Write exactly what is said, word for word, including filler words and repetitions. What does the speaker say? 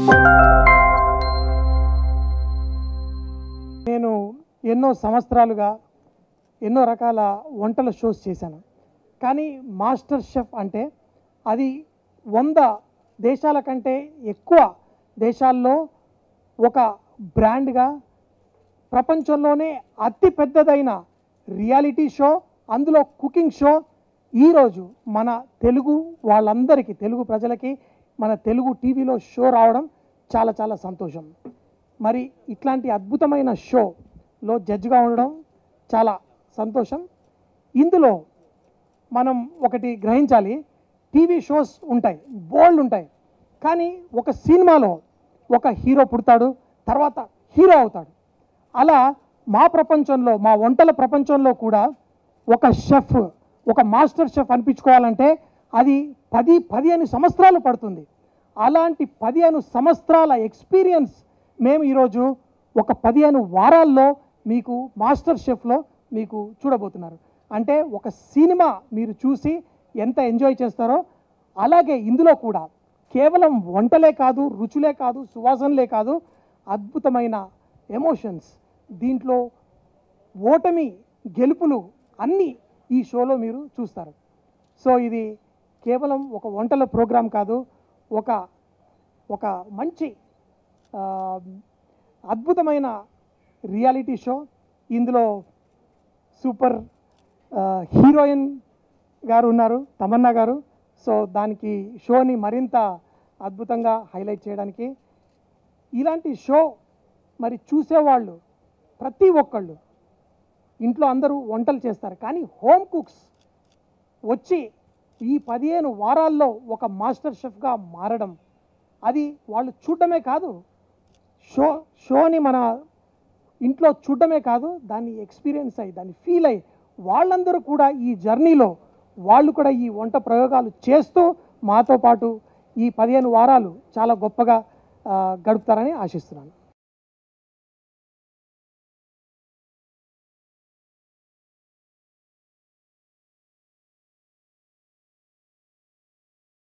నేను ఎన్నో సంవత్సరాలుగా ఎన్నో రకాల వంటల షోస్ చేశాను. కానీ మాస్టర్ షెఫ్ అంటే అది వంద దేశాల కంటే ఎక్కువ దేశాల్లో ఒక బ్రాండ్గా ప్రపంచంలోనే అతి పెద్దదైన రియాలిటీ షో, అందులో కుకింగ్ షో ఈరోజు మన తెలుగు వాళ్ళందరికీ, తెలుగు ప్రజలకి మన తెలుగు టీవీలో షో రావడం చాలా చాలా సంతోషం. మరి ఇట్లాంటి అద్భుతమైన షోలో జడ్జిగా ఉండడం చాలా సంతోషం. ఇందులో మనం ఒకటి గ్రహించాలి, టీవీ షోస్ ఉంటాయి, బోల్డ్ ఉంటాయి, కానీ ఒక సినిమాలో ఒక హీరో పుడతాడు, తర్వాత హీరో అవుతాడు. అలా మా ప్రపంచంలో, మా వంటల ప్రపంచంలో కూడా ఒక షెఫ్, ఒక మాస్టర్ షెఫ్ అనిపించుకోవాలంటే అది పది పదిహేను సంవత్సరాలు పడుతుంది. అలాంటి పదిహేను సంవత్సరాల ఎక్స్పీరియన్స్ మేము ఈరోజు ఒక పదిహేను వారాల్లో మీకు మాస్టర్ షెఫ్లో మీకు చూడబోతున్నారు. అంటే ఒక సినిమా మీరు చూసి ఎంత ఎంజాయ్ చేస్తారో అలాగే ఇందులో కూడా కేవలం వంటలే కాదు, రుచులే కాదు, సువాసనలే కాదు, అద్భుతమైన ఎమోషన్స్, దీంట్లో ఓటమి గెలుపులు అన్నీ ఈ షోలో మీరు చూస్తారు. సో ఇది కేవలం ఒక వంటల ప్రోగ్రాం కాదు, ఒక ఒక మంచి అద్భుతమైన రియాలిటీ షో. ఇందులో సూపర్ హీరోయిన్ గారు ఉన్నారు, తమన్నా గారు. సో దానికి షోని మరింత అద్భుతంగా హైలైట్ చేయడానికి ఇలాంటి షో మరి చూసేవాళ్ళు ప్రతి ఒక్కళ్ళు ఇంట్లో అందరూ వంటలు చేస్తారు, కానీ హోమ్ కుక్స్ వచ్చి ఈ పదిహేను వారాల్లో ఒక మాస్టర్ షెఫ్గా మారడం, అది వాళ్ళు చూడడమే కాదు, షో షోని మన ఇంట్లో చూడడమే కాదు, దాన్ని ఎక్స్పీరియన్స్ అయ్యి దాన్ని ఫీల్ అయ్యి వాళ్ళందరూ కూడా ఈ జర్నీలో వాళ్ళు కూడా ఈ వంట ప్రయోగాలు చేస్తూ మాతో పాటు ఈ పదిహేను వారాలు చాలా గొప్పగా గడుపుతారని ఆశిస్తున్నాను.